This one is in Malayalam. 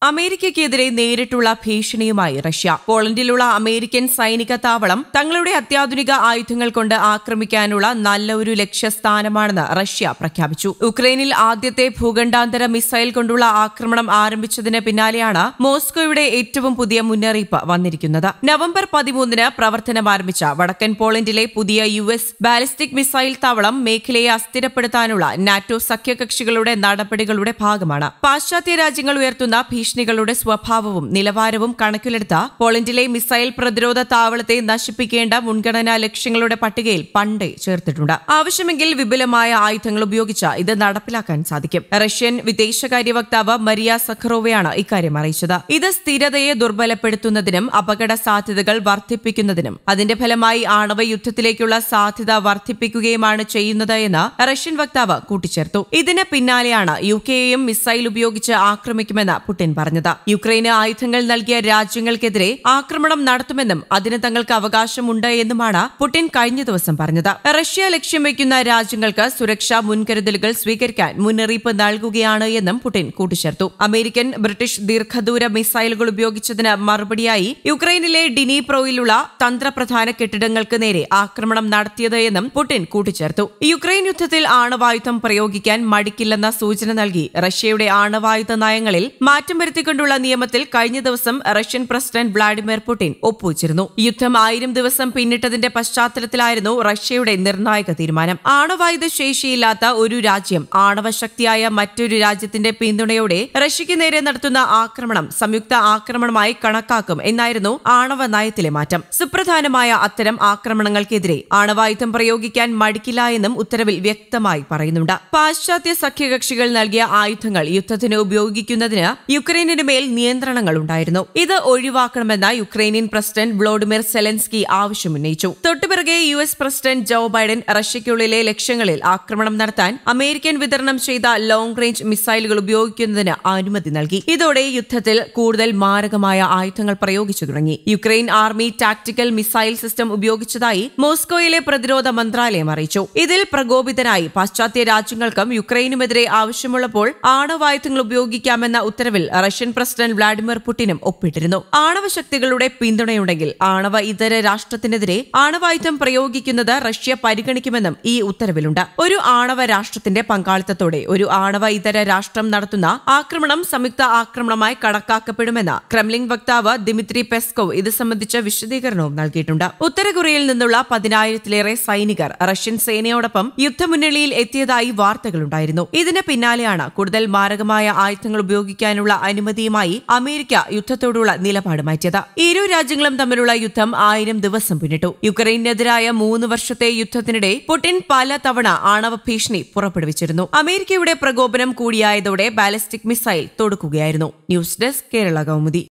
അമേരിക്കയ്ക്കെതിരെ നേരിട്ടുള്ള ഭീഷണിയുമായി റഷ്യ. പോളണ്ടിലുള്ള അമേരിക്കൻ സൈനിക താവളം തങ്ങളുടെ അത്യാധുനിക ആയുധങ്ങൾ കൊണ്ട് ആക്രമിക്കാനുള്ള നല്ല ഒരു ലക്ഷ്യസ്ഥാനമാണെന്ന് റഷ്യ പ്രഖ്യാപിച്ചു. യുക്രൈനിൽ ആദ്യത്തെ ഭൂഖണ്ഡാന്തര മിസൈൽ കൊണ്ടുള്ള ആക്രമണം ആരംഭിച്ചതിന് പിന്നാലെയാണ് മോസ്കോയുടെ ഏറ്റവും പുതിയ മുന്നറിയിപ്പ് വന്നിരിക്കുന്നത്. നവംബർ 13-ന് പ്രവർത്തനം ആരംഭിച്ച വടക്കൻ പോളണ്ടിലെ പുതിയ US ബാലിസ്റ്റിക് മിസൈൽ താവളം മേഖലയെ അസ്ഥിരപ്പെടുത്താനുള്ള നാറ്റോ സഖ്യകക്ഷികളുടെ നടപടികളുടെ ഭാഗമാണ്. പാശ്ചാത്യ രാജ്യങ്ങൾ ഉയർത്തുന്ന ഭീഷണികളുടെ സ്വഭാവവും നിലവാരവും കണക്കിലെടുത്ത് പോളണ്ടിലെ മിസൈൽ പ്രതിരോധ താവളത്തെ നശിപ്പിക്കേണ്ട മുൻഗണനാ ലക്ഷ്യങ്ങളുടെ പട്ടികയിൽ പണ്ടേ ചേർത്തിട്ടുണ്ട്. ആവശ്യമെങ്കിൽ വിപുലമായ ആയുധങ്ങൾ ഉപയോഗിച്ച് ഇത് നടപ്പിലാക്കാൻ സാധിക്കും. റഷ്യൻ വിദേശകാര്യ വക്താവ് മരിയ സഖറോവയാണ് ഇക്കാര്യം അറിയിച്ചത്. ഇത് സ്ഥിരതയെ ദുർബലപ്പെടുത്തുന്നതിനും അപകട സാധ്യതകൾ വർദ്ധിപ്പിക്കുന്നതിനും അതിന്റെ ഫലമായി ആണവ യുദ്ധത്തിലേക്കുള്ള സാധ്യത വർദ്ധിപ്പിക്കുകയുമാണ് ചെയ്യുന്നത് എന്ന് റഷ്യൻ വക്താവ് കൂട്ടിച്ചേർത്തു. ഇതിന് പിന്നാലെയാണ് യുകെയെയും മിസൈൽ ഉപയോഗിച്ച് ആക്രമിക്കുമെന്ന് പുടിൻ പറഞ്ഞത്. യുക്രൈന് ആയുധങ്ങൾ നൽകിയ രാജ്യങ്ങൾക്കെതിരെ ആക്രമണം നടത്തുമെന്നും അതിന് തങ്ങൾക്ക് അവകാശമുണ്ട് എന്നുമാണ് പുടിൻ കഴിഞ്ഞ ദിവസം പറഞ്ഞത്. റഷ്യ ലക്ഷ്യം വയ്ക്കുന്ന രാജ്യങ്ങൾക്ക് സുരക്ഷാ മുൻകരുതലുകൾ സ്വീകരിക്കാൻ മുന്നറിയിപ്പ് നൽകുകയാണ് എന്നും പുടിൻ കൂട്ടിച്ചേർത്തു. അമേരിക്കൻ ബ്രിട്ടീഷ് ദീർഘദൂര മിസൈലുകൾ ഉപയോഗിച്ചതിന് മറുപടിയായി യുക്രൈനിലെ ഡിനിപ്രോയിലുള്ള തന്ത്രപ്രധാന കെട്ടിടങ്ങൾക്ക് നേരെ ആക്രമണം നടത്തിയത് എന്നും പുടിൻ കൂട്ടിച്ചേർത്തു. യുക്രൈൻ യുദ്ധത്തിൽ ആണവായുധം പ്രയോഗിക്കാൻ മടിക്കില്ലെന്ന സൂചന നൽകി റഷ്യയുടെ ആണവായുധ നയങ്ങളിൽ മാറ്റം വരുത്തിക്കൊണ്ടുള്ള നിയമത്തിൽ കഴിഞ്ഞ ദിവസം റഷ്യൻ പ്രസിഡന്റ് വ്ളാഡിമിർ പുടിൻ ഒപ്പുവച്ചിരുന്നു. യുദ്ധം 1000 ദിവസം പിന്നിട്ടതിന്റെ പശ്ചാത്തലത്തിലായിരുന്നു റഷ്യയുടെ നിർണായക തീരുമാനം. ആണവായുധ ശേഷിയില്ലാത്ത ഒരു രാജ്യം ആണവശക്തിയായ മറ്റൊരു രാജ്യത്തിന്റെ പിന്തുണയോടെ റഷ്യയ്ക്ക് നേരെ നടത്തുന്ന ആക്രമണം സംയുക്ത ആക്രമണമായി കണക്കാക്കും എന്നായിരുന്നു ആണവ നയത്തിലെ മാറ്റം. സുപ്രധാനമായ അത്തരം ആക്രമണങ്ങൾക്കെതിരെ ആണവായുധം പ്രയോഗിക്കാൻ മടിക്കില്ല എന്നും ഉത്തരവിൽ വ്യക്തമായി പറയുന്നുണ്ട്. പാശ്ചാത്യ സഖ്യകക്ഷികൾ നൽകിയ ആയുധങ്ങൾ യുദ്ധത്തിന് ഉപയോഗിക്കുന്നതിന് യുക്രൈനിന് മേൽ നിയന്ത്രണങ്ങൾ ഉണ്ടായിരുന്നു. ഇത് ഒഴിവാക്കണമെന്ന് യുക്രൈനിയൻ പ്രസിഡന്റ് വ്ളോഡിമിർ സെലൻസ്കി ആവശ്യമുന്നയിച്ചു. തൊട്ടുപിറകെ US പ്രസിഡന്റ് ജോ ബൈഡൻ റഷ്യയ്ക്കുള്ളിലെ ലക്ഷ്യങ്ങളിൽ ആക്രമണം നടത്താൻ അമേരിക്കൻ വിതരണം ചെയ്ത ലോങ് റേഞ്ച് മിസൈലുകൾ ഉപയോഗിക്കുന്നതിന് അനുമതി നൽകി. ഇതോടെ യുദ്ധത്തിൽ കൂടുതൽ മാരകമായ ആയുധങ്ങൾ പ്രയോഗിച്ചു തുടങ്ങി. Ukraine army tactical missile system ഉപയോഗിച്ചതായി മോസ്കോയിലെ പ്രതിരോധ മന്ത്രാലയം അറിയിച്ചു. ഇതിൽ പ്രകോപിതനായി പാശ്ചാത്യ രാജ്യങ്ങൾക്കും യുക്രൈനുമെതിരെ ആവശ്യമുള്ളപ്പോൾ ആണവായുധങ്ങൾ ഉപയോഗിക്കാമെന്ന ഉത്തരവിൽ റഷ്യൻ പ്രസിഡന്റ് വ്ളാഡിമിർ പുടിനും ഒപ്പിട്ടിരുന്നു. ആണവശക്തികളുടെ പിന്തുണയുണ്ടെങ്കിൽ ആണവ ഇതര രാഷ്ട്രത്തിനെതിരെ ആണവായുധം പ്രയോഗിക്കുന്നത് റഷ്യ പരിഗണിക്കുമെന്നും ഈ ഉത്തരവിലുണ്ട്. ഒരു ആണവ രാഷ്ട്രത്തിന്റെ പങ്കാളിത്തത്തോടെ ഒരു ആണവ ഇതര രാഷ്ട്രം നടത്തുന്ന ആക്രമണം സംയുക്ത ആക്രമണമായി കണക്കാക്കപ്പെടുമെന്ന് ക്രെംലിൻ വക്താവ് ദിമിത്രി പെസ്കോവ് ഇത് സംബന്ധിച്ച വിശദീകരണവും നൽകിയിട്ടുണ്ട്. ഉത്തര കൊറിയയിൽ നിന്നുള്ള 10,000-ലേറെ സൈനികർ റഷ്യൻ സേനയോടൊപ്പം യുദ്ധമുന്നണിയിൽ എത്തിയതായി വാർത്തകളുണ്ടായിരുന്നു. ഇതിന് പിന്നാലെയാണ് കൂടുതൽ മാരകമായ ആയുധങ്ങൾ ഉപയോഗിക്കാനുള്ള അനുമതിയുമായി അമേരിക്ക യുദ്ധത്തോടുള്ള നിലപാട് മാറ്റിയത്. ഇരു രാജ്യങ്ങളും തമ്മിലുള്ള യുദ്ധം 1000 ദിവസം പിന്നിട്ടു. യുക്രൈനെതിരായ 3 വർഷത്തെ യുദ്ധത്തിനിടെ പുടിൻ പല തവണ ആണവ ഭീഷണി പുറപ്പെടുവിച്ചിരുന്നു. അമേരിക്കയുടെ പ്രകോപനം കൂടിയായതോടെ ബാലിസ്റ്റിക് മിസൈൽ തൊടുക്കുകയായിരുന്നു. News desk Kerala Kaumudi.